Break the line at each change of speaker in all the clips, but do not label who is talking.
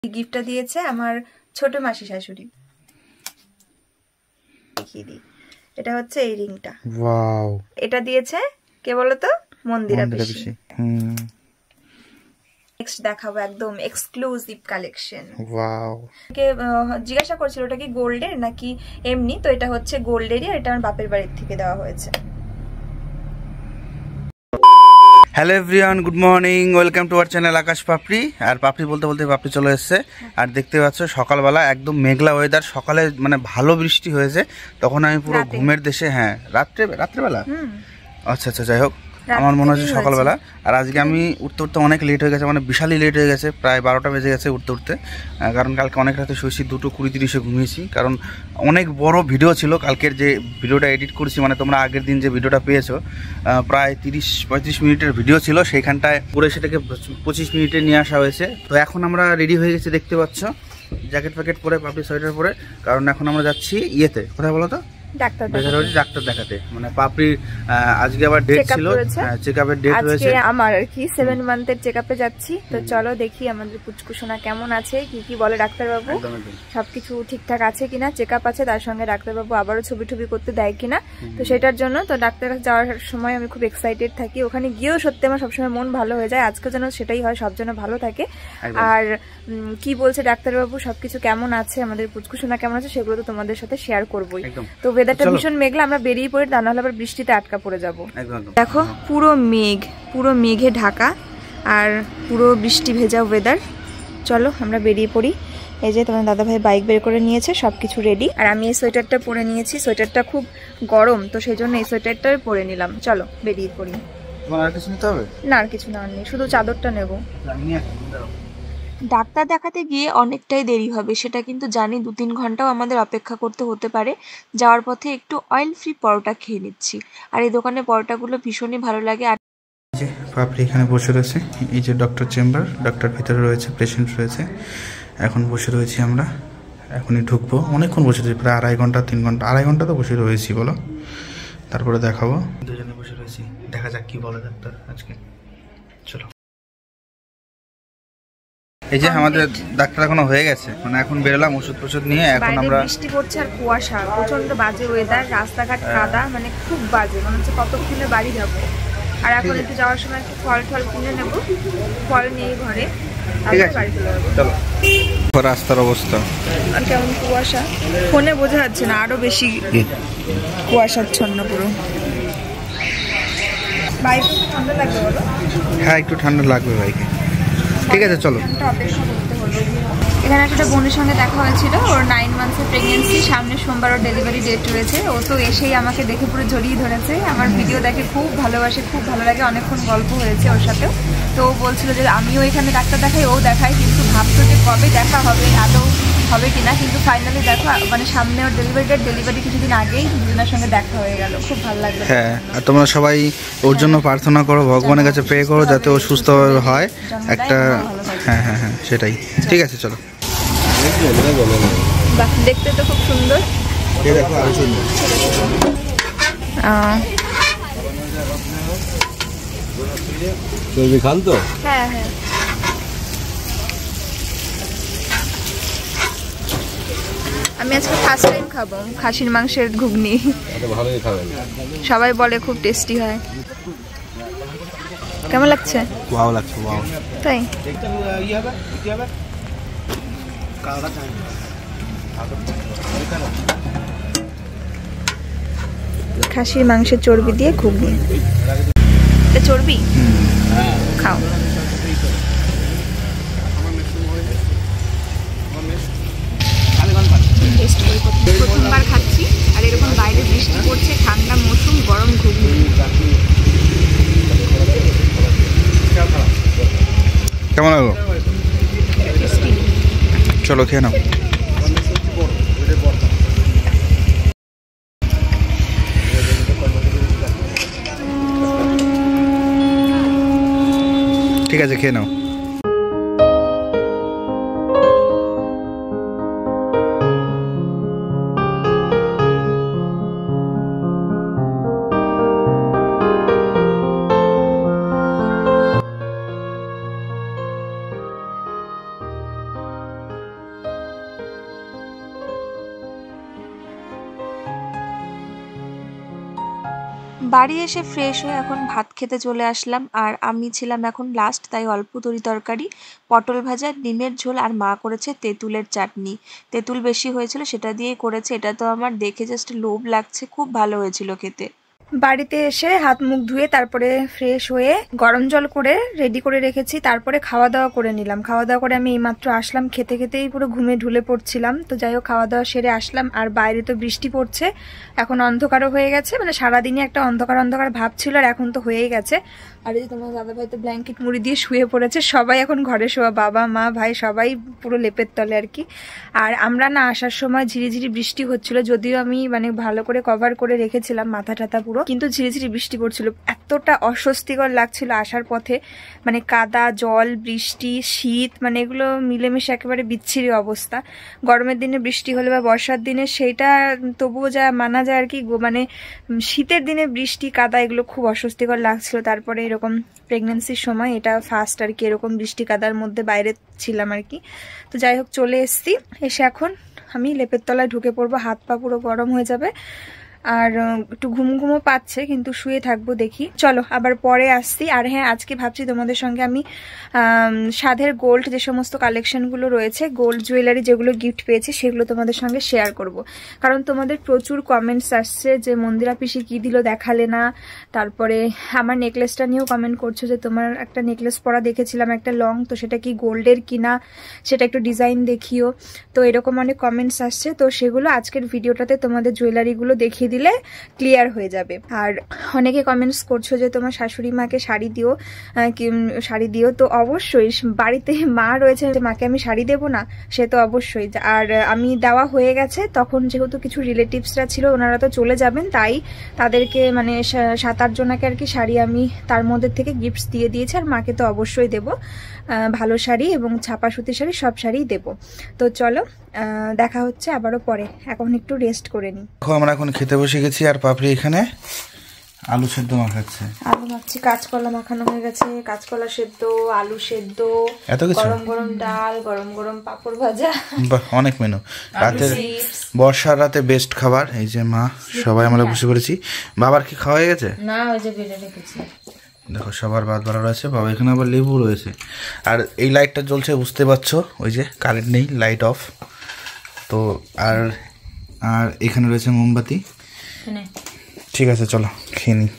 গিফটটা দিয়েছে আমার ছোট মাসি শাশুড়ি। দেখিয়ে দিই, এটা হচ্ছে এই রিংটা। ওয়াও, এটা দিয়েছে কে বলো তো? মন্দিরা পিসি। নেক্সট দেখাবো একদম এক্সক্লুসিভ কালেকশন। ওয়াও, কে জিজ্ঞাসা করছিল ওটা কি গোল্ডের নাকি এমনি, তো এটা হচ্ছে গোল্ডেরই, আর এটা আমার বাপের বাড়ির থেকে দেওয়া হয়েছে।
Hello everyone, good morning, welcome to our channel Akash Papri. আর পাপড়ি বলতে বলতে পাপড়ি চলে এসছে। আর দেখতে পাচ্ছ সকালবেলা একদম মেঘলা ওয়েদার, সকালে মানে ভালো বৃষ্টি হয়েছে, তখন আমি পুরো ঘুমের দেশে। হ্যাঁ, রাত্রেবেলা। আচ্ছা আচ্ছা, যাই হোক, আমার মনে হচ্ছে সকালবেলা। আর আজকে আমি উঠতে উঠতে অনেক লেট হয়ে গেছে, মানে বিশালই লেট হয়ে গেছে, প্রায় 12টা বেজে গেছে উঠতে উঠতে। কারণ কালকে অনেক রাতে শুয়েছি, 2:20-30 ঘুমিয়েছি, কারণ অনেক বড় ভিডিও ছিল কালকের। যে ভিডিওটা এডিট করেছি, মানে তোমরা আগের দিন যে ভিডিওটা পেয়েছো, প্রায় 30-35 মিনিটের ভিডিও ছিল, সেইখানটায় পুরো সেটাকে 25 মিনিটে নিয়ে আসা হয়েছে। তো এখন আমরা রেডি হয়ে গেছি, দেখতে পাচ্ছ, জ্যাকেট প্যাকেট পরে, পাপড়ি সোয়েটার পরে, কারণ এখন আমরা যাচ্ছি ইয়েতে, কোথায় বলো তো? ডাক্তার দেখাতে। মানে পাপড়ির আজকে আবার ডেট ছিল, চেকআপের ডেট রয়েছে
আমার, আর কি 7 মান্থের চেকআপে যাচ্ছি। তো চলো দেখি আমাদের পুচকুসোনা কেমন আছে, কি বলে ডাক্তারবাবু, সবকিছু ঠিকঠাক আছে কিনা। চেকআপ আছে, তার সঙ্গে ডাক্তারবাবু আবারও ছবি করতে দেয় কিনা, তো সেটার জন্য তো ডাক্তার কাছে যাওয়ার সময় আমি খুব এক্সাইটেড থাকি। ওখানে গিয়েও সত্যি আমার সবসময় মন ভালো হয়ে যায়, আজকে যেন সেটাই হয়, সব যেন ভালো থাকে। আর কি বলছে ডাক্তারবাবু, সবকিছু কেমন আছে, আমাদের পুচকুসোনা কেমন আছে, সেগুলো তো তোমাদের সাথে শেয়ার করবোই। তো ওয়েদারটা ভীষণ মেঘলা, আমরা বেরিয়ে পড়ি, তা নাহলে আবার বৃষ্টিতে আটকা পড়ে যাবো। দেখো পুরো মেঘে ঢাকা, আর পুরো বৃষ্টি ভেজা ওয়েদার। চলো আমরা বেরিয়ে পড়ি। এই যে তোমার দাদাভাই বাইক বের করে নিয়েছে, সবকিছু রেডি। আর আমি এই সোয়েটারটা পরে নিয়েছি, সোয়েটারটা খুব গরম, তো সেই জন্য এই সোয়েটারটা পরে নিলাম। চলো বেরিয়ে পড়ি।
আর কিছু নিতে হবে
না, আর কিছু নেওয়ার নেই, শুধু চাদরটা নেবো। ডাক্তার দেখাতে গিয়ে অনেকটাই দেরি হবে, সেটা কিন্তু জানি, 2-3 ঘন্টাও আমাদের অপেক্ষা করতে হতে পারে। যাওয়ার পথে একটু অয়েল ফ্রি পরোটা খেয়ে নিচ্ছি, আর এই দোকানের পরোটাগুলো ভীষণই ভালো লাগে। আর
পাপড়ি এখানে বসে রয়েছে, এই যে ডক্টর চেম্বার, ডক্টর ভিতরে রয়েছে, পেশেন্ট রয়েছে। এখন বসে রয়েছি আমরা, এখনই ঢুকবো। অনেকক্ষণ বসে রয়েছি, প্রায় 2.5 ঘন্টা 3 ঘন্টা, 2.5 ঘন্টা তো বসে রয়েছি বলো। তারপরে দেখাবো, দুজনে বসে রয়েছি, দেখা যাক কি বলে ডাক্তার আজকে। চলো। এই যে আমাদের ডাক্তার এখনো হয়ে গেছে, মানে এখন বেরোলাম ওষুধ নিয়ে। এখন আমরা,
বৃষ্টি পড়ছে আর কুয়াশা, প্রচন্ড বাজে ওয়েদার, রাস্তাঘাট কাদা, মানে খুব বাজে, মনে হচ্ছে কতক্ষণে বাড়ি যাবো। আর এখন একটু যাওয়ার সময় একটু ফল কিনে নেবো, ফল নিয়ে ঘরে, বাড়ি চলে যাবো। চলো।
রাস্তার অবস্থা
কেমন কুয়াশা, ফোনে বোঝা যাচ্ছে না, আরো বেশি কুয়াশাচ্ছন্ন পুরো। বাইকে ঠান্ডা লাগবে বলো?
হ্যাঁ, একটু ঠান্ডা লাগবে বাইকে। ঠিক আছে, চলো।
এখানে একটা বোনের সঙ্গে দেখা হয়েছিল, ওর 9 মান্থসের প্রেগনেন্সি, সামনে সোমবার ওর ডেলিভারি ডেট রয়েছে। ও তো এসেই আমাকে দেখে পুরো জড়িয়ে ধরেছে, আমার ভিডিও দেখে খুব ভালোবাসে, খুব ভালো লাগে, অনেকক্ষণ গল্প হয়েছে ওর সাথেও। তো ও বলছিল যে আমিও এখানে ডাক্তার দেখাই, ও দেখাই, কিন্তু ভাবতো যে কবে দেখা হবে, আদৌ হবে কিনা, কিন্তু ফাইনালি দেখো, মানে সামনে ওর ডেলিভারি কিছুদিন আগেই দুজনের সঙ্গে দেখা হয়ে গেল, খুব ভালো লাগলো।
হ্যাঁ, আর তোমরা সবাই ওর জন্য প্রার্থনা করো, ভগবানের কাছে প্রে করো যাতে ও সুস্থ হয় একটা। হ্যাঁ, সেটাই। ঠিক আছে, চলো।
বাহ, দেখতে তো খুব সুন্দর।
খান তো?
হ্যাঁ, আমি আজকে ফার্স্ট টাইম খাবো খাসির মাংসের ঘুগনি। সবাই বলে খুব টেস্টি হয়। কেমন লাগছে?
ভালো লাগছে।
তাই? খাসির মাংসের চর্বি দিয়ে ঘুগনি, এটা চর্বি খাও। প্রথমবার খাচ্ছি, আর এরকম বাইরে বৃষ্টি পড়ছে, ঠান্ডা মৌসুম, গরম ঘুগনি।
কেমন লাগলো? চলো খেয়ে নাও। ঠিক আছে, খেয়ে নাও।
বাড়ি এসে ফ্রেশ হয়ে এখন ভাত খেতে চলে আসলাম। আর আমি ছিলাম এখন লাস্ট, তাই অল্প তরকারি, পটল ভাজা, ডিমের ঝোল, আর মা করেছে তেঁতুলের চাটনি। তেঁতুল বেশি হয়েছিল, সেটা দিয়েই করেছে। এটা তো আমার দেখে জাস্ট লোভ লাগছে, খুব ভালো হয়েছিল খেতে। বাড়িতে এসে হাত মুখ ধুয়ে তারপরে ফ্রেশ হয়ে গরম জল করে রেডি করে রেখেছি, তারপরে খাওয়া দাওয়া করে নিলাম। খাওয়া দাওয়া করে আমি এইমাত্র আসলাম, খেতে খেতেই পুরো ঘুমে ঢুলে পড়ছিলাম। তো যাই হোক, খাওয়া দাওয়া সেরে আসলাম। আর বাইরে তো বৃষ্টি পড়ছে, এখন অন্ধকারও হয়ে গেছে, মানে সারাদিনই একটা অন্ধকার অন্ধকার ভাব ছিল, আর এখন তো হয়েই গেছে। আর এই যে তোমার দাদাভাই তো ব্ল্যাঙ্কেট মুড়ি দিয়ে শুয়ে পড়েছে। সবাই এখন ঘরে শোয়া, বাবা মা ভাই সবাই পুরো লেপের তলে আর কি। আর আমরা না আসার সময় ঝিরিঝিরি বৃষ্টি হচ্ছিল, যদিও আমি মানে ভালো করে কভার করে রেখেছিলাম মাথা টাথা পুরো, কিন্তু ঝিরিঝিরি বৃষ্টি পড়ছিল। এতটা অস্বস্তিকর লাগছিল আসার পথে, মানে কাদা, জল, বৃষ্টি, শীত, মানে এগুলো মিলেমিশে একেবারে বিচ্ছিরি অবস্থা। গরমের দিনে বৃষ্টি হলে বা বর্ষার দিনে সেইটা তবুও যা মানা যায় আর কি, মানে শীতের দিনে বৃষ্টি কাদা এগুলো খুব অস্বস্তিকর লাগছিল। তারপরে এরকম প্রেগনেন্সির সময় এটা ফার্স্ট আর কি, এরকম বৃষ্টি কাদার মধ্যে বাইরে ছিলাম আর কি। তো যাই হোক, চলে এসছি। এসে এখন আমি লেপের তলায় ঢুকে পড়বো, হাত পা পুরো গরম হয়ে যাবে, আর একটু ঘুম ঘুমও পাচ্ছে, কিন্তু শুয়ে থাকবো দেখি। চলো আবার পরে আসছি। আর হ্যাঁ, আজকে ভাবছি তোমাদের সঙ্গে আমি সাধের গোল্ড যে সমস্ত কালেকশনগুলো রয়েছে, গোল্ড জুয়েলারি যেগুলো গিফট পেয়েছি, সেগুলো তোমাদের সঙ্গে শেয়ার করব। কারণ তোমাদের প্রচুর কমেন্টস আসছে যে মন্দিরা পিসি কি দিল দেখালে না। তারপরে আমার নেকলেসটা নিয়েও কমেন্ট করছো যে তোমার একটা নেকলেস পরা দেখেছিলাম একটা লং, তো সেটা কি গোল্ডের কিনা, সেটা একটু ডিজাইন দেখিও। তো এরকম অনেক কমেন্টস আসছে, তো সেগুলো আজকের ভিডিওটাতে তোমাদের জুয়েলারিগুলো দেখিয়ে দিলে ক্লিয়ার হয়ে যাবে। আর অনেকে কমেন্টস করছো যে তোমার শাশুড়ি মাকে শাড়ি দিও, শাড়ি দিও। তো অবশ্যই, বাড়িতে মা রয়েছে, মাকে আমি শাড়ি দেবো না? সে তো অবশ্যই। আর আমি দেওয়া হয়ে গেছে, তখন যেহেতু কিছু রিলেটিভসরা ছিল, ওনারা তো চলে যাবেন, তাই তাদেরকে মানে 7-8 জনাকে আর কি শাড়ি আমি তার মধ্যে থেকে গিফটস দিয়ে দিয়েছি। আর মাকে তো অবশ্যই দেবো ভালো শাড়ি এবং ছাপা সুতি শাড়ি, সব শাড়িই দেবো। তো চলো দেখা হচ্ছে আবারও পরে, এখন একটু রেস্ট করে নিই।
আমরা এখন খেতে বসে গেছি, আর পাপড়ি এখানে আলু সেদ্ধ মাখাচ্ছে।
আলু মাখছি, কাঁচকলা মাখানো হয়ে গেছে, কাঁচকলা সেদ্ধ, আলু সেদ্ধ,
এত কিছু,
গরম গরম ডাল, গরম গরম পাপড় ভাজা,
বাহ অনেক মেনু। রাতের বর্ষার রাতে বেস্ট খাবার। এই যে মা সবাই আমরা বসে পড়েছি। বাবার কি খাওয়া হয়ে গেছে?
না, ওই যে বেড়ে রেখেছি।
দেখো সবার ভাত বাড়া রয়েছে, বাবা এখানে আবার লেবু রয়েছে। আর এই লাইটটা জ্বলছে, বুঝতে পারছো, ওই যে কারেন্ট নেই, লাইট অফ। তো আর আর এখানে রয়েছে মোমবাতি। ঠিক আছে চলো খেয়ে নিই।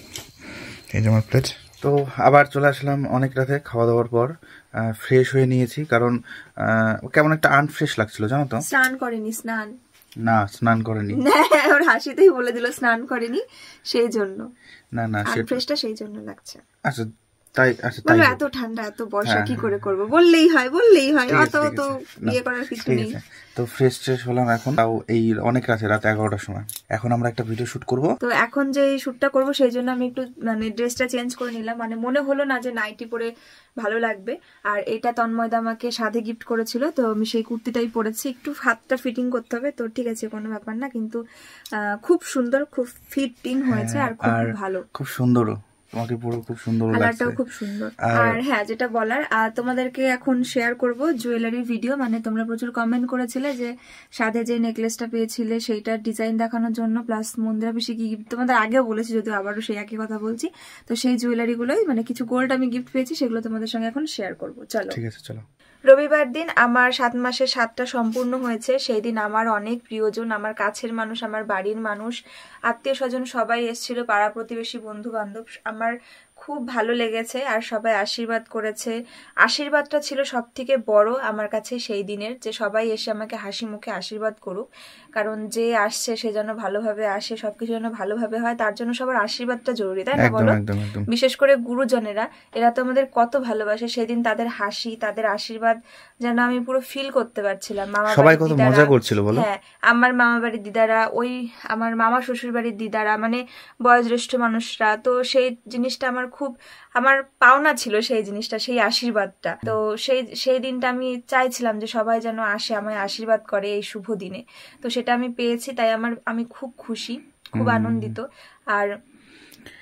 এই যে আমার প্লেট। তো আবার চলে আসলাম অনেক রাতে খাওয়া দাওয়ার পর, ফ্রেশ হয়ে নিয়েছি, কারণ কেমন একটা আনফ্রেশ লাগছিল জানো তো।
স্নান করেনি, স্নান
না স্নান করেনি,
ওর হাসিতেই বলে দিল স্নান করেনি, সেই জন্য।
না না
আনফ্রেশটা সেই জন্য লাগছে।
আচ্ছা তাই, আচ্ছা তাই,
এত ঠান্ডা এত বর্ষা কি করে করবো, বললেই হয় বললেই হয়, অত তো বিয়ে করার কিছু নেই।
তো ফ্রেশ হলাম এখন, তাও এই অনেক রাতে, রাত 11টার সময়। এখন আমরা একটা ভিডিও শুট করব। তো এখন যে শুটটা করব সেই জন্য আমি একটু মানে ড্রেসটা চেঞ্জ করে নিলাম, মানে মনে হলো না যে নাইটি পরে ভালো লাগবে। আর এটা তন্ময়দা আমাকে সাধে গিফট করেছিল, তো আমি সেই কুর্তিটাই পরেছি। একটু হাতটা ফিটিং করতে হবে, তো ঠিক আছে কোনো ব্যাপার না, কিন্তু খুব সুন্দর, খুব ফিটিং হয়েছে আর খুব ভালো, খুব সুন্দরও। তোমাকে পুরো খুব সুন্দর লাগছে, কালারটাও খুব সুন্দর। আর হ্যাঁ, যেটা বলার, তোমাদেরকে এখন শেয়ার করব জুয়েলারি ভিডিও। মানে তোমরা প্রচুর কমেন্ট করেছিলে যে সাথে যে নেকলেসটা পেয়েছিলে সেইটার ডিজাইন দেখানোর জন্য, প্লাস মন্দিরা বেশি কি গিফট, তোমাদের আগেও বলেছি, যদিও আবারও সেই একই কথা বলছি। তো সেই জুয়েলারি গুলোই, মানে কিছু গোল্ড আমি গিফট পেয়েছি, সেগুলো তোমাদের সঙ্গে এখন শেয়ার করব। চলো ঠিক আছে চলো। রবিবার দিন আমার 7 মাসের 7টা সম্পূর্ণ হয়েছে। সেই দিন আমার অনেক প্রিয়জন, আমার কাছের মানুষ, আমার বাড়ির মানুষ, আত্মীয় স্বজন সবাই এসেছিল, পাড়া প্রতিবেশী, বন্ধু বান্ধব। আমার খুব ভালো লেগেছে, আর সবাই আশীর্বাদ করেছে। আশীর্বাদটা ছিল সব থেকে বড় আমার কাছে সেই দিনের, যে সবাই এসে আমাকে হাসি মুখে আশীর্বাদ করুক। কারণ যে আসছে সে যেন ভালোভাবে আসে, সবকিছু যেন ভালোভাবে হয়, তার জন্য সবার আশীর্বাদটা জরুরি, তাই না বলো? বিশেষ করে গুরুজনেরা, এরা তো আমাদের কত ভালোবাসে। সেদিন তাদের হাসি, তাদের আশীর্বাদ যেন আমি পুরো ফিল করতে পারছিলাম। সবাই কত মজা করছিল বলো। হ্যাঁ, আমার মামা বাড়ির দিদারা, ওই আমার মামা শ্বশুর বাড়ির দিদারা, মানে বয়োজ্যেষ্ঠ মানুষরা, তো সেই জিনিসটা আমার খুব, আমার পাওনা ছিল সেই জিনিসটা, সেই আশীর্বাদটা। তো সেই দিনটা আমি চাইছিলাম যে সবাই যেন আসে আমায় আশীর্বাদ করে এই শুভ দিনে। তো সেটা আমি পেয়েছি, তাই আমি খুব খুশি, খুব আনন্দিত। আর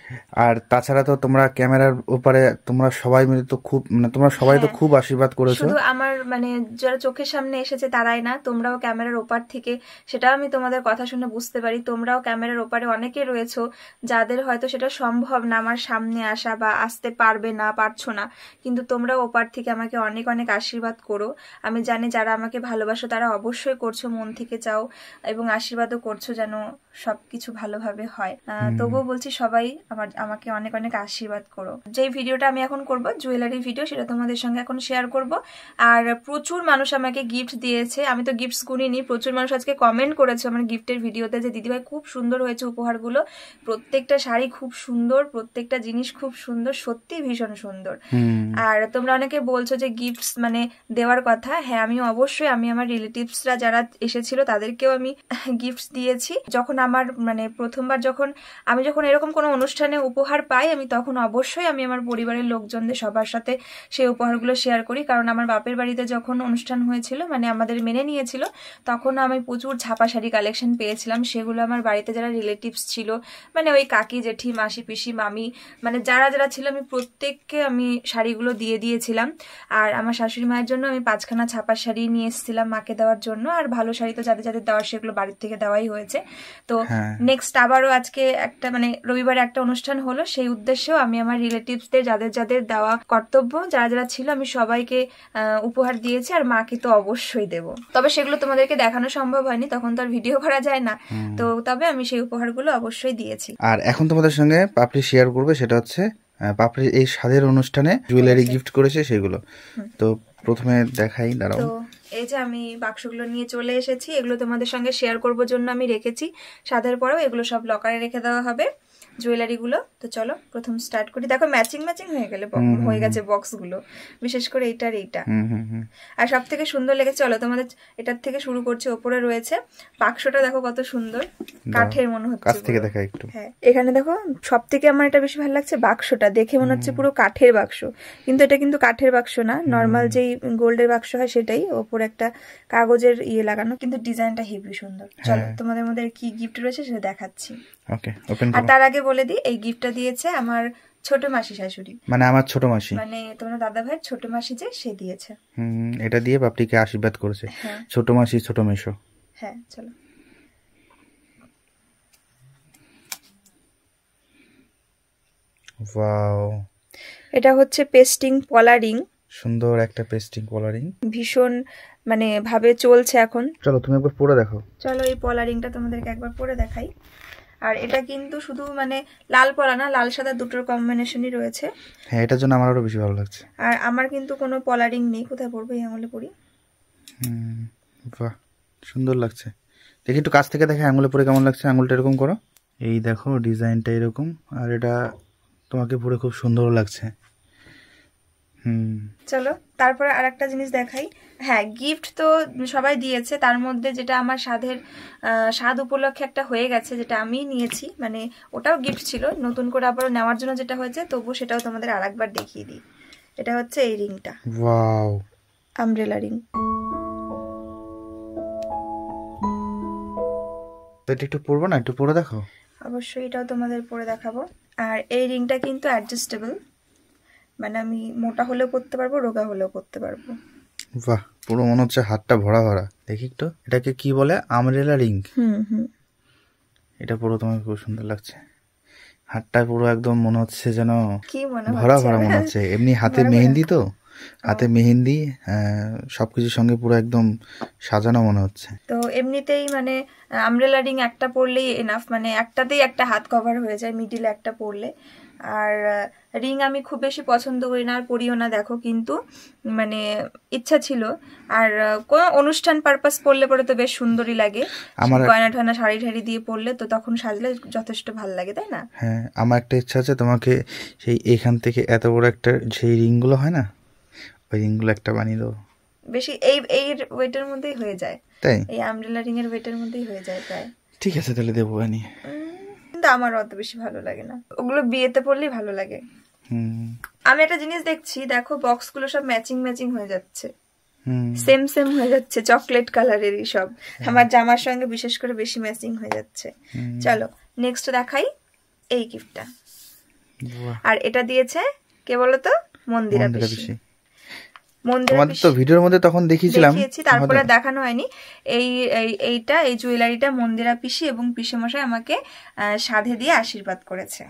আর তাছাড়া তো তোমরা ক্যামেরার উপরে তোমরা সবাই মিলে তো খুব মানে তোমরা সবাই তো খুব আশীর্বাদ করেছো।
শুধু আমার মানে যারা চোখের সামনে এসেছে তারাই না, তোমরাও ক্যামেরার ওপার থেকে, সেটাও আমি তোমাদের কথা শুনে বুঝতে পারি, তোমরাও ক্যামেরার ওপারে অনেকে রয়েছো যাদের হয়তো সেটা সম্ভব না আমার সামনে আসা বা আসতে পারবে না, পারছো না, কিন্তু তোমরাও ওপার থেকে আমাকে অনেক অনেক আশীর্বাদ করো। আমি জানি যারা আমাকে ভালোবাসো তারা অবশ্যই করছো, মন থেকে চাও এবং আশীর্বাদও করছো যেন সবকিছু ভালোভাবে হয়। তবুও বলছি সবাই আমাকে অনেক অনেক আশীর্বাদ করো। যেই ভিডিওটা আমি এখন করব জুয়েলারি ভিডিও, সেটা তোমাদের সঙ্গে এখন শেয়ার করব। আর প্রচুর মানুষ আমাকে গিফট দিয়েছে, আমি তো গিফটস গুনিনি, প্রচুর মানুষ আজকে কমেন্ট করেছে আমার গিফটের ভিডিওতে যে দিদিভাই খুব সুন্দর হয়েছে উপহারগুলো, প্রত্যেকটা শাড়ি খুব সুন্দর, প্রত্যেকটা জিনিস খুব সুন্দর, সত্যি ভীষণ সুন্দর। আর তোমরা অনেকে বলছো যে গিফটস মানে দেওয়ার কথা, হ্যাঁ আমি অবশ্যই, আমি আমার রিলেটিভসরা যারা এসেছিল তাদেরকেও আমি গিফটস দিয়েছি। যখন আমার মানে প্রথমবার যখন এরকম কোনো অনুষ্ঠানে উপহার পাই আমি তখন অবশ্যই আমি আমার পরিবারের লোকজনদের সবার সাথে সেই উপহারগুলো শেয়ার করি। কারণ আমার বাপের বাড়িতে যখন অনুষ্ঠান হয়েছিল মানে আমাদের মেনে নিয়েছিল তখন আমি প্রচুর ছাপা শাড়ি কালেকশন পেয়েছিলাম, সেগুলো আমার বাড়িতে যারা রিলেটিভস ছিল মানে ওই কাকি জেঠি মাসি পিসি মামি মানে যারা যারা ছিল আমি প্রত্যেককে আমি শাড়িগুলো দিয়ে দিয়েছিলাম। আর আমার শাশুড়ি মায়ের জন্য আমি 5খানা ছাপা শাড়ি নিয়ে এসেছিলাম মাকে দেওয়ার জন্য। আর ভালো শাড়ি তো যাদের যাদের দেওয়ার সেগুলো বাড়ির থেকে দেওয়াই হয়েছে। তো নেক্সট আবারও আজকে একটা মানে রবিবারে একটা অনুষ্ঠান হলো, সেই উদ্দেশ্যেও আমি আমার রিলেটিভসদের যাদের যাদের দেওয়া কর্তব্য যারা যারা ছিল আমি সবাইকে উপহার দিয়েছি। আর মাকে তো অবশ্যই দেব, তবে সেগুলো তোমাদেরকে দেখানো সম্ভব হয়নি, তখন তো আর ভিডিও করা যায় না, তো তবে আমি সেই উপহারগুলো অবশ্যই দিয়েছি।
আর এখন তোমাদের সঙ্গে পাপড়ি শেয়ার করবে সেটা হচ্ছে পাপড়ি এই স্বাদের অনুষ্ঠানে জুয়েলারি গিফট করেছে সেগুলো। তো প্রথমে দেখাই, দাঁড়াও।
তো এই যে আমি বাক্সগুলো নিয়ে চলে এসেছি, এগুলো তোমাদের সঙ্গে শেয়ার করবার জন্য আমি রেখেছি, সাদের পরেও এগুলো সব লকারে রেখে দেওয়া হবে জুয়েলারি গুলো। তো চলো প্রথম স্টার্ট করি। দেখো ম্যাচিং হয়ে গেছে বক্স গুলো, বিশেষ করে এইটা আর এইটা। আর সব থেকে সুন্দর লেগেছে, চলো তোমাদের এটার থেকে শুরু করছি। ওপরে রয়েছে বাক্সটা, দেখো কত সুন্দর, কাঠের মনে হচ্ছে,
কাছ থেকে দেখা একটু।
হ্যাঁ এখানে দেখো সব থেকে আমার এটা বেশি ভালো লাগছে, বাক্সটা দেখে মনে হচ্ছে পুরো কাঠের বাক্স, কিন্তু এটা কিন্তু কাঠের বাক্স না, নর্মাল যেই গোল্ডের বাক্স হয় সেটাই, ওপরে একটা কাগজের লাগানো, কিন্তু ডিজাইনটা হেভি সুন্দর। চলো তোমাদের মধ্যে কি গিফট রয়েছে সেটা দেখাচ্ছি।
ওকে, ওপেন করো।
আর তার আগে বলে দিই এই গিফটটা দিয়েছে আমার ছোট মাসি শাশুড়ি,
মানে আমার ছোট মাসি,
মানে তোমার দাদা ভাইয়ের ছোট মাসি যে সে দিয়েছে।
এটা দিয়ে বাপটিকে আশীর্বাদ করেছে ছোট মাসি ছোট মেশো।
হ্যাঁ চলো।
ওয়াও,
এটা হচ্ছে পেস্টিং পলা রিং,
সুন্দর একটা পেস্টিং পলা রিং,
ভীষণ মানে ভাবে চলছে এখন।
চলো তুমি একবার পরে দেখো।
চলো এই পলা রিংটা তোমাদেরকে একবার পরে দেখাই। আর এটা কিন্তু শুধু মানে লাল পলা না, লাল সাদা দুটোর কম্বিনেশনই রয়েছে।
হ্যাঁ এটার জন্য আমার আরো বেশি ভালো লাগছে।
আর আমার কিন্তু কোনো পলা রিং নেই, কোথায় পরবো, এই আঙুলে পরি।
বাহ সুন্দর লাগছে, দেখি একটু কাছ থেকে দেখে আঙুলে পরে কেমন লাগছে। আঙুলটা এরকম করো, এই দেখো ডিজাইনটা এরকম, আর এটা তোমাকে পরে খুব সুন্দর লাগছে।
চলো তারপরে আর একটা জিনিস দেখাই। হ্যাঁ গিফট তো সবাই দিয়েছে, তার মধ্যে যেটা আমার স্বাদ উপলক্ষে একটা হয়ে গেছে যেটা আমি নিয়েছি, মানে ওটাও গিফট ছিল, নতুন করে আবারও নেওয়ার জন্য যেটা হয়েছে, তবু সেটাও তোমাদের আরেকবার দেখিয়ে দিই। এটা হচ্ছে এই রিংটা,
ওয়াও
আমব্রেলা রিং।
এটা একটু পরবো না, একটু পরে দেখো।
অবশ্যই এটাও তোমাদের পরে দেখাবো। আর এই রিংটা কিন্তু অ্যাডজাস্টেবল, মানে আমি মোটা হলেও পরতে পারবো, রোগা হলেও পরতে পারবো।
বাহ পুরো মনে হচ্ছে হাতটা ভরা ভরা। দেখি একটু, এটাকে কি বলে? Umbrella ring. এটা পুরো তোমাকে খুব সুন্দর লাগছে, হাতটা পুরো একদম মনে হচ্ছে যেন ভরা ভরা মনে হচ্ছে। এমনি হাতে মেহেন্দি, তো হাতে মেহেন্দি সবকিছুর সঙ্গে পুরো একদম সাজানো মনে হচ্ছে।
তো এমনিতেই মানে আমব্রেলা রিং একটা পরলেই এনাফ, মানে একটাতেই একটা হাত কভার হয়ে যায়, মিডিলে একটা পরলে। আর রিং আমি খুব বেশি পছন্দ করি না আর পরিও না, দেখো, কিন্তু মানে ইচ্ছা ছিল। আর কোন অনুষ্ঠান পারপাস পরলে পরে তো বেশ সুন্দরই লাগে, গয়না ঠয়না শাড়ি ঠাড়ি দিয়ে পরলে তো তখন সাজলে যথেষ্ট ভালো লাগে, তাই না?
হ্যাঁ আমার একটা ইচ্ছা আছে, তোমাকে সেই এখান থেকে এত বড় একটা সেই রিংগুলো হয় না, ওই রিংগুলো একটা বানিয়ে দেবো।
বেশি এই ওয়েটের মধ্যেই হয়ে যায়, তাই এই আমব্রেলা রিং এর ওয়েটের মধ্যেই হয়ে যায় প্রায়।
ঠিক আছে তাহলে দেবো বানিয়ে,
কিন্তু আমার অত বেশি ভালো লাগে না, ওগুলো বিয়েতে পরলেই ভালো লাগে। আমি একটা জিনিস দেখছি, দেখো বক্সগুলো সব ম্যাচিং ম্যাচিং হয়ে যাচ্ছে, সেম সেম হয়ে যাচ্ছে, চকলেট কালারেরই সব, আমার জামার সঙ্গে বিশেষ করে বেশি ম্যাচিং হয়ে যাচ্ছে। চলো নেক্সট দেখাই এই গিফটটা। আর এটা দিয়েছে কে বলতো, মন্দিরা পিসি।
তোমাদের তো ভিডিওর মধ্যে তখন দেখিয়েছিলাম,
তারপরে দেখানো হয়নি। এই জুয়েলারিটা মন্দিরা পিসি এবং পিসেমশাই আমাকে সাধে দিয়ে আশীর্বাদ করেছে।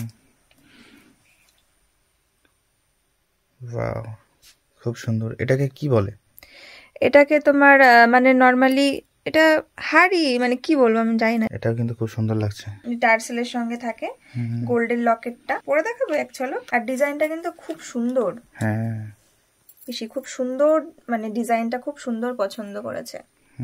ওয়াও, খুব সুন্দর। এটাকে কি বলে?
এটাকে তোমার মানে নরমালি এটা হাড়ি, মানে কি বলবো আমি জানি না।
এটাও কিন্তু খুব সুন্দর লাগছে।
টার্সেলের সঙ্গে থাকে গোল্ডের লকেটটা, পরে দেখাবো এক চলো। আর ডিজাইনটা কিন্তু খুব সুন্দর।
হ্যাঁ
পিসি খুব সুন্দর, মানে ডিজাইনটা খুব সুন্দর পছন্দ করেছে।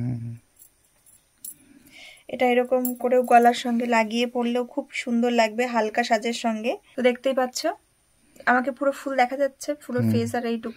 এটা এরকম করেও গলার সঙ্গে লাগিয়ে পরলেও খুব সুন্দর লাগবে হালকা সাজের সঙ্গে। তো দেখতেই পাচ্ছ আমাকে পুরো ফুল দেখা যাচ্ছে, পুরো ফেস আর এইটুকু।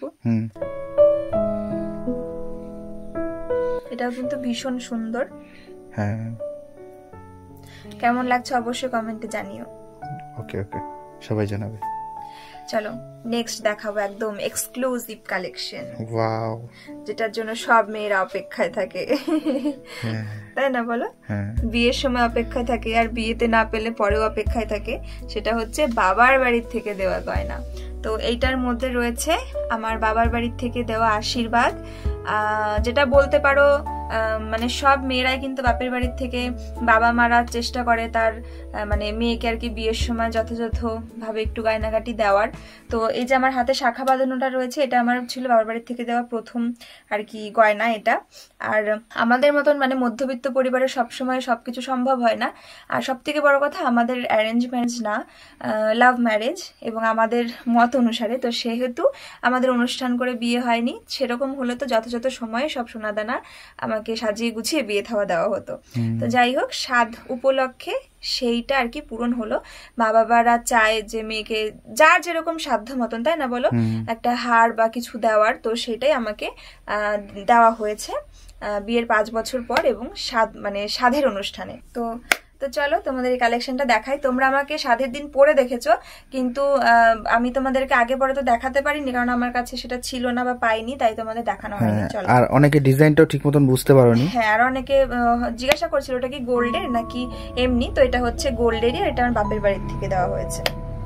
এটাও কিন্তু ভীষণ সুন্দর।
হ্যাঁ,
কেমন লাগছে অবশ্যই কমেন্টে জানিও।
ওকে ওকে, সবাই জানাবে।
চলো নেক্সট দেখাবো একদম এক্সক্লুসিভ কালেকশন।
ওয়াও,
যেটার জন্য সব মেয়েরা অপেক্ষায় থাকে, তাই না বলো? বিয়ের সময় অপেক্ষায় থাকে, আর বিয়েতে না পেলে পরেও অপেক্ষায় থাকে। সেটা হচ্ছে বাবার বাড়ির থেকে দেওয়া গয়না। তো এইটার মধ্যে রয়েছে আমার বাবার বাড়ির থেকে দেওয়া আশীর্বাদ, যেটা বলতে পারো মানে সব মেয়েরাই কিন্তু বাপের বাড়ির থেকে বাবা মারা চেষ্টা করে তার মানে মেয়েকে আর কি বিয়ের সময় যথাযথভাবে একটু গয়নাগাটি দেওয়ার। তো এই যে আমার হাতে শাখা বাঁধানোটা রয়েছে, এটা আমার ছিল বাবার বাড়ির থেকে দেওয়া প্রথম আর কি গয়না এটা। আর আমাদের মতন মানে মধ্যবিত্ত পরিবারে সবসময় সবকিছু সম্ভব হয় না। আর সব থেকে বড় কথা, আমাদের অ্যারেঞ্জ ম্যারেজ না, লাভ ম্যারেজ, এবং আমাদের মত অনুসারে। তো সেহেতু আমাদের অনুষ্ঠান করে বিয়ে হয়নি। সেরকম হলে তো যথাযথ সময়ে সব সোনাদানা আমাকে সাজিয়ে গুছিয়ে বিয়ে থাওয়া দেওয়া হতো। তো যাই হোক, সাধ উপলক্ষে সেইটা আর কি পূরণ হলো। মা বাবারা চায় যে মেয়েকে যার যেরকম সাধ্য মতন, তাই না বলো, একটা হার বা কিছু দেওয়ার। তো সেটাই আমাকে দেওয়া হয়েছে বিয়ের 5 বছর পর, এবং সাধের অনুষ্ঠানে। তো চলো তোমাদের এই কালেকশনটা দেখাই। তোমরা আমাকে সাধের দিন পরে দেখেছো, কিন্তু আমি তোমাদেরকে আগে পরে তো দেখাতে পারিনি, কারণ আমার কাছে সেটা ছিল না বা পাইনি, তাই তোমাদের দেখানো হয়নি। চলো।
আর অনেকে ডিজাইনটাও ঠিক মতন বুঝতে পারোনি।
হ্যাঁ, আর অনেকে জিজ্ঞাসা করছিল ওটা কি গোল্ডের নাকি এমনি। তো এটা হচ্ছে গোল্ডেরই, এটা আমার বাপের বাড়ির থেকে দেওয়া হয়েছে।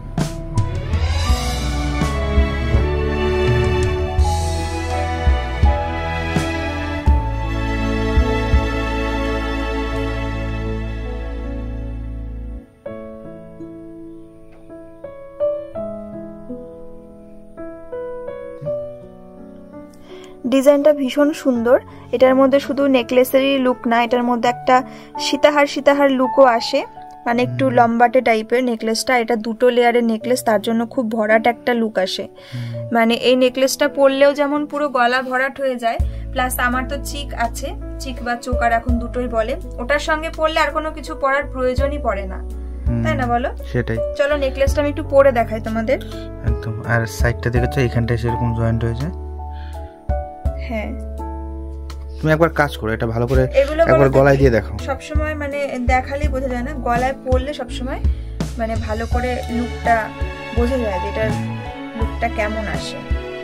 ডিজাইনটা ভীষণ সুন্দর। এটার মধ্যে শুধু নেকলেসেরই লুক না, এটার মধ্যে একটা সীতাহার লুকও আসে, মানে একটু লম্বাটে টাইপের নেকলেসটা। এটা 2 লেয়ারের নেকলেস, তার জন্য খুব ভরাট একটা লুক আসে। মানে এই নেকলেসটা পরলেও যেমন পুরো গলা ভরাট হয়ে যায়, প্লাস আমার তো চিক আছে, চিক বা চোকার এখন দুটোই বলে, ওটার সঙ্গে পরলে আর কোনো কিছু পরার প্রয়োজনই পড়ে না, তাই না বলো?
সেটাই।
চলো নেকলেসটা আমি একটু পরে দেখাই তোমাদের।
একদম। আর সাইডটা দেখেছো, এখানটা সেরকম জয়েন্ট হয়েছে। হ্যাঁ, তুমি একবার কাজ করো, এটা ভালো করে একবার গলায় দিয়ে দেখো।
সব সময় মানে দেখালেই বোঝা যায় না, গলায় পরলে সব সময় মানে ভালো করে লুকটা বোঝা যায় যে এটার লুকটা কেমন আসে।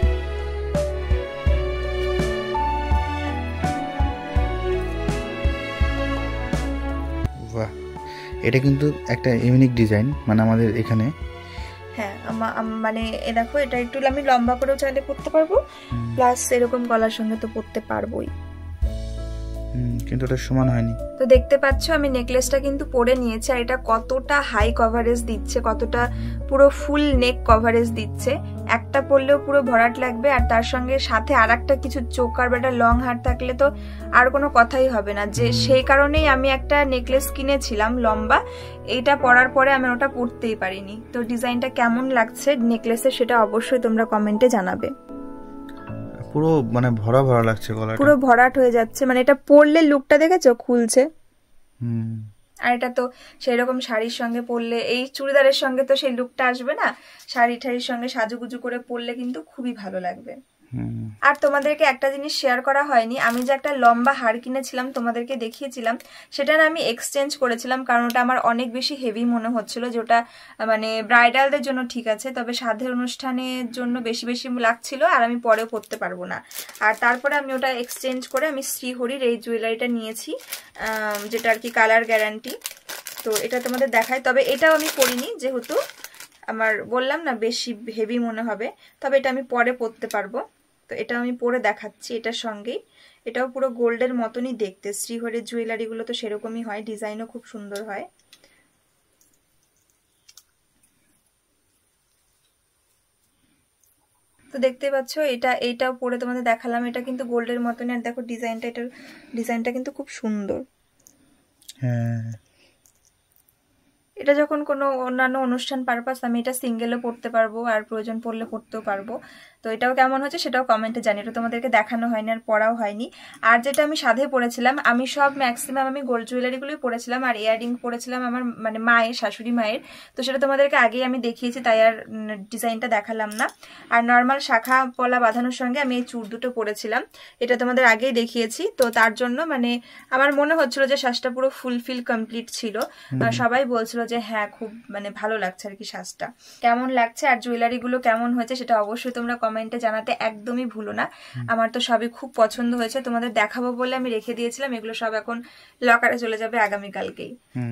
বাহ, এটা কিন্তু একটা ইউনিক ডিজাইন, মানে আমাদের এখানে।
হ্যাঁ, মানে দেখো, এটা একটু আমি লম্বা করেও চাইলে পরতে পারবো, প্লাস এরকম গলার সঙ্গে তো পরতে পারবোই,
কিন্তু এটা সমান হয়নি।
তো দেখতে পাচ্ছ আমি নেকলেসটা কিন্তু পরে নিয়েছি, আর এটা কতটা হাই কভারেজ দিচ্ছে, কতটা পুরো ফুল নেক কভারেজ দিচ্ছে। একটা পরলেও পুরো ভরাট লাগবে, আর তার সঙ্গে সাথে আর একটা কিছু চোকার বা একটা লং হার থাকলে তো আর কোনো কথাই হবে না। যে সেই কারণেই আমি একটা নেকলেস কিনেছিলাম লম্বা, এইটা পরার পরে আমি ওটা পরতেই পারিনি। তো ডিজাইনটা কেমন লাগছে নেকলেসে সেটা অবশ্যই তোমরা কমেন্টে জানাবে।
পুরো মানে ভরা ভরা লাগছে গলাটা,
পুরো ভরাট হয়ে যাচ্ছে, মানে এটা পরলে লুকটা দেখেছো খুলছে। আর এটা তো সেই রকম শাড়ির সঙ্গে পরলে, এই চুড়িদারের সঙ্গে তো সেই লুকটা আসবে না, শাড়ি ঠাড়ির সঙ্গে সাজুগুজু করে পরলে কিন্তু খুবই ভালো লাগবে। আর তোমাদেরকে একটা জিনিস শেয়ার করা হয়নি, আমি যে একটা লম্বা হার কিনেছিলাম তোমাদেরকে দেখিয়েছিলাম, সেটা না আমি এক্সচেঞ্জ করেছিলাম, কারণ ওটা আমার অনেক বেশি হেভি মনে হচ্ছিল, যে ওটা মানে ব্রাইডালদের জন্য ঠিক আছে, তবে সাধের অনুষ্ঠানের জন্য বেশি বেশি লাগছিল, আর আমি পরেও পরতে পারবো না। আর তারপরে আমি ওটা এক্সচেঞ্জ করে আমি শ্রীহরির এই জুয়েলারিটা নিয়েছি, যেটা আর কি কালার গ্যারান্টি। তো এটা তোমাদের দেখায়, তবে এটাও আমি পরিনি, যেহেতু আমার বললাম না বেশি হেভি মনে হবে, তবে এটা আমি পরে পরতে পারবো। তো এটা আমি পরে দেখাচ্ছি এটার সঙ্গেই। এটাও পুরো গোল্ডের মতনই দেখতে, শ্রীহরির জুয়েলারিগুলো তো সেরকমই হয়, ডিজাইনও খুব সুন্দর হয়। তো দেখতে পাচ্ছ এইটাও পরে তোমাদের দেখালাম, এটা কিন্তু গোল্ডের মতনই। আর দেখো ডিজাইনটা, এটার ডিজাইনটা কিন্তু খুব সুন্দর।
হ্যাঁ,
এটা যখন কোনো অন্যান্য অনুষ্ঠান পারপাস আমি এটা সিঙ্গেলও পড়তে পারবো, আর প্রয়োজন পড়লে পড়তেও পারবো। তো এটাও কেমন হচ্ছে সেটাও কমেন্টে জানি, এটা তোমাদেরকে দেখানো হয়নি আর পড়াও হয়নি। আর যেটা আমি সাধে পড়েছিলাম, আমি সব ম্যাক্সিমাম আমি গোল্ড জুয়েলারিগুলোই পড়েছিলাম, আর ইয়াররিং পড়েছিলাম আমার মানে মায়ের, শাশুড়ি মায়ের। তো সেটা তোমাদেরকে আগেই আমি দেখিয়েছি, তাই আর ডিজাইনটা দেখালাম না। আর নর্মাল শাখা পলা বাঁধানোর সঙ্গে আমি এই চূড় দুটো পরেছিলাম, এটা তোমাদের আগেই দেখিয়েছি। তো তার জন্য মানে আমার মনে হচ্ছিল যে সাজটা পুরো ফুলফিল কমপ্লিট ছিল। সবাই বলছিল যে হ্যাঁ খুব মানে ভালো লাগছে আর কি সাজটা। কেমন লাগছে আর জুয়েলারি গুলো কেমন হয়েছে সেটা অবশ্যই তোমরা কমেন্টে জানাতে একদমই ভুলো না। আমার তো সবই খুব পছন্দ হয়েছে, তোমাদের দেখাবো বলে আমি রেখে দিয়েছিলাম, এগুলো সব এখন লকারে চলে যাবে আগামীকালকেই।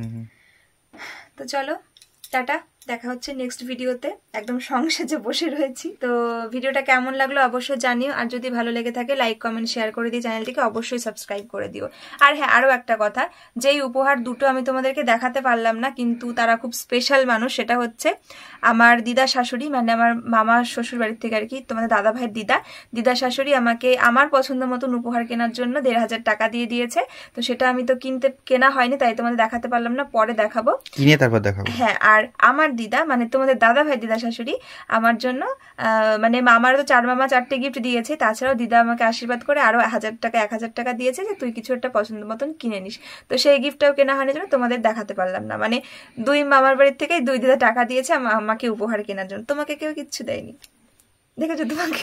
তো চলো টাটা, দেখা হচ্ছে নেক্সট ভিডিওতে। একদম সংসেজে বসে রয়েছি। তো ভিডিওটা কেমন লাগলো অবশ্যই জানিও, আর যদি ভালো লেগে থাকে লাইক কমেন্ট শেয়ার করে দিই, চ্যানেলটিকে অবশ্যই সাবস্ক্রাইব করে দিও। আর হ্যাঁ, আরো একটা কথা, যেই উপহার দুটো আমি তোমাদেরকে দেখাতে পারলাম না, কিন্তু তারা খুব স্পেশাল মানুষ, সেটা হচ্ছে আমার দিদা শাশুড়ি, মানে আমার মামা শ্বশুর বাড়ির থেকে আর কি, তোমাদের দাদা ভাইয়ের দিদা শাশুড়ি আমাকে আমার পছন্দ মতন উপহার কেনার জন্য 1500 টাকা দিয়ে দিয়েছে। তো সেটা আমি তো কেনা হয়নি, তাই তোমাদের দেখাতে পারলাম না, পরে দেখাবো, কিনে তারপর দেখাবো। হ্যাঁ, আর আমার দিদা মানে তোমাদের দাদা ভাই দিদা শাশুড়ি আমার জন্য মানে মামারও তো 4 মামা 4টে গিফট দিয়েছে, তাছাড়াও দিদা আমাকে আশীর্বাদ করে আরো 1000 টাকা দিয়েছে যে তুই কিছু একটা পছন্দ মতন কিনে নিস। তো সেই গিফটটাও কেনা হয়নি জন্য তোমাদের দেখাতে পারলাম না। মানে 2 মামার বাড়ির থেকে 2 দিদা টাকা দিয়েছে আমাকে উপহার কেনার জন্য, তোমাকে কেউ কিচ্ছু দেয়নি, দেখেছো তোমাকে?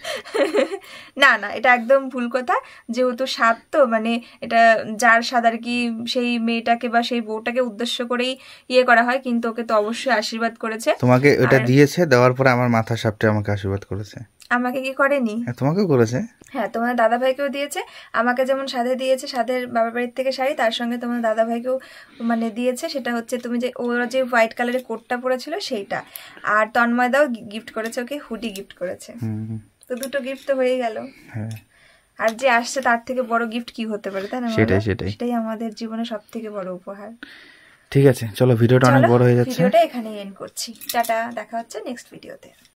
না না, এটা একদম ভুল কথা। যেহেতু স্বাদ, তো মানে এটা যার স্বাদ আর কি, সেই মেয়েটাকে বা সেই বউটাকে উদ্দেশ্য করেই ইয়ে করা হয়, কিন্তু ওকে তো অবশ্যই আশীর্বাদ করেছে। তোমাকে এটা দিয়েছে, দেওয়ার পরে আমার মাথা সাপটে আমাকে আশীর্বাদ করেছে। আমাকে কি করেনি? তোমাকেও করেছে। হ্যাঁ, তোমার দাদা ভাইকেও দিয়েছে। আমাকে যেমন সাধে দিয়েছে, সাধের বাবার বাড়ির থেকে শাড়ি, তার সঙ্গে তোমার দাদা ভাইকেও মানে দিয়েছে। সেটা হচ্ছে তুমি যে ওরা যে হোয়াইট কালারের কোটটা পরেছিল সেইটা। আর তন্ময়দাও গিফট করেছে ওকে, হুডি গিফট করেছে। তো দুটো গিফট তো হয়ে গেল। আর যে আসছে তার থেকে বড় গিফট কি হতে পারে, তাই না? সেটাই আমাদের জীবনে সব থেকে বড় উপহার। ঠিক আছে, চলো ভিডিওটা অনেক বড় হয়ে যাচ্ছে, ভিডিওটা এখানেই এন্ড করছি। টাটা, দেখা হচ্ছে নেক্সট ভিডিওতে।